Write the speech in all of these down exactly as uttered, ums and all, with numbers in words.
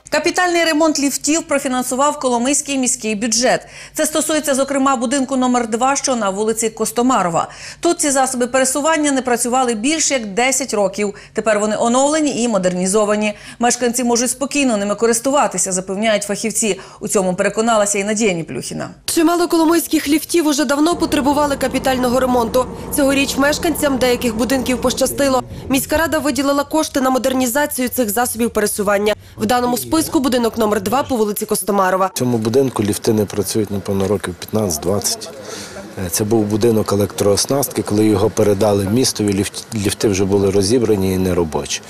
Капітальний ремонт ліфтів профінансував Коломийський міський бюджет. Це стосується, зокрема, будинку номер два, що на вулиці Костомарова. Тут ці засоби пересування не працювали більше як десять років. Тепер вони оновлені і модернізовані. Мешканці можуть спокійно ними користуватися, запевняють фахівці. У цьому переконалася і Надія Ніплюхіна. Чимало коломийських ліфтів уже давно потребували капітального ремонту. Цьогоріч мешканцям деяких будинків пощастило. Міська рада виділила кошти на модернізацію цих засобів пересування. В даному списку будинок номер два по вулиці Костомарова. В цьому будинку ліфти не працюють, напевно, років п'ятнадцять-двадцять. Це був будинок електрооснастки. Коли його передали містові, ліфти вже були розібрані і неробочі.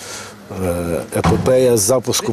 Епопея з запуску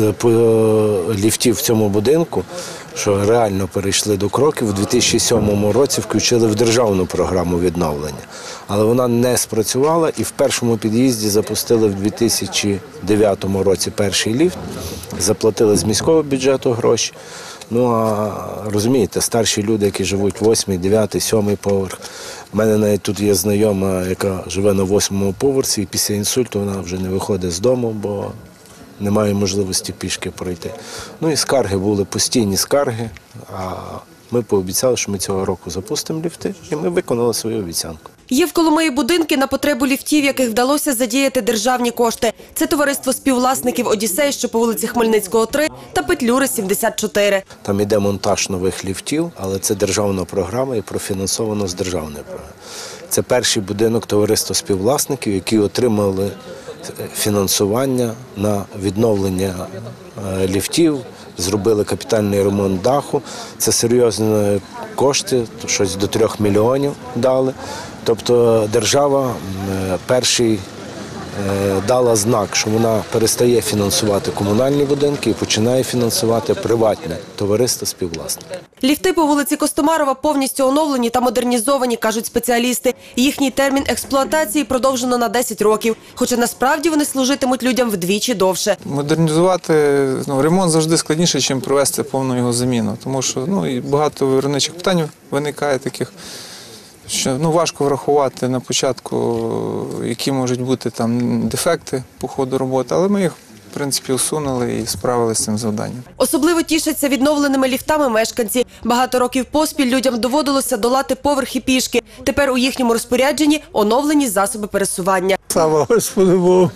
ліфтів в цьому будинку, що реально перейшли до кроків, у дві тисячі сьомому році включили в державну програму відновлення. Але вона не спрацювала і в першому під'їзді запустили в дві тисячі дев'ятому році перший ліфт, заплатили з міського бюджету гроші. Ну, а розумієте, старші люди, які живуть восьмий, дев'ятий, сьомий поверх. У мене навіть тут є знайома, яка живе на восьмому поверсі, і після інсульту вона вже не виходить з дому, бо немає можливості пішки пройти. Ну і скарги були, постійні скарги, а ми пообіцяли, що ми цього року запустимо ліфти, і ми виконали свою обіцянку. Є в Коломиї будинки на потребу ліфтів, яких вдалося задіяти державні кошти. Це товариство співвласників «Одіссей», що по вулиці Хмельницького, три, та Петлюри, сімдесят чотири. Там йде монтаж нових ліфтів, але це державна програма і профінансовано з державної програми. Це перший будинок товариства співвласників, які отримали фінансування на відновлення ліфтів, зробили капітальний ремонт даху. Це серйозні кошти, щось до трьох мільйонів дали. Тобто держава перший дала знак, що вона перестає фінансувати комунальні будинки і починає фінансувати приватне товариство співвласників. Ліфти по вулиці Костомарова повністю оновлені та модернізовані, кажуть спеціалісти. Їхній термін експлуатації продовжено на десять років, хоча насправді вони служитимуть людям вдвічі довше. Модернізувати, ну, ремонт завжди складніше, ніж провести повну його заміну, тому що ну, і багато виробничих питань виникає таких, що ну, важко врахувати на початку, які можуть бути там дефекти по ходу роботи, але ми їх в принципі усунули і справилися з цим завданням. Особливо тішаться відновленими ліфтами мешканці. Багато років поспіль людям доводилося долати поверхи пішки. Тепер у їхньому розпорядженні оновлені засоби пересування. Слава Господу Богу!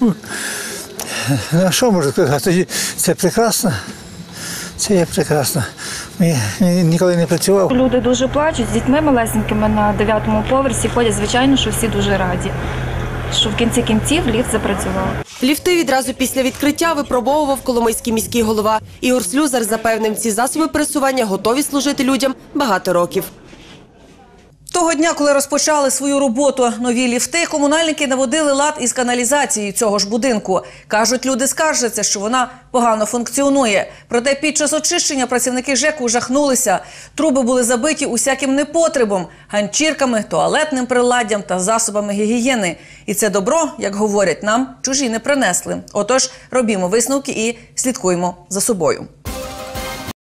Ну, що можу сказати? Це прекрасно. Це є прекрасно. Я ніколи не працював. Люди дуже плачуть, з дітьми малесенькими на дев'ятому поверсі ходять, звичайно, що всі дуже раді, що в кінці кінців ліфт запрацював. Ліфти відразу після відкриття випробовував Коломийський міський голова. Ігор Слюзар запевнив, ці засоби пересування готові служити людям багато років. Того дня, коли розпочали свою роботу нові ліфти, комунальники наводили лад із каналізацією цього ж будинку. Кажуть, люди скаржаться, що вона погано функціонує. Проте під час очищення працівники ЖЕКу жахнулися. Труби були забиті усяким непотребом – ганчірками, туалетним приладдям та засобами гігієни. І це добро, як говорять нам, чужі не принесли. Отож, робімо висновки і слідкуємо за собою.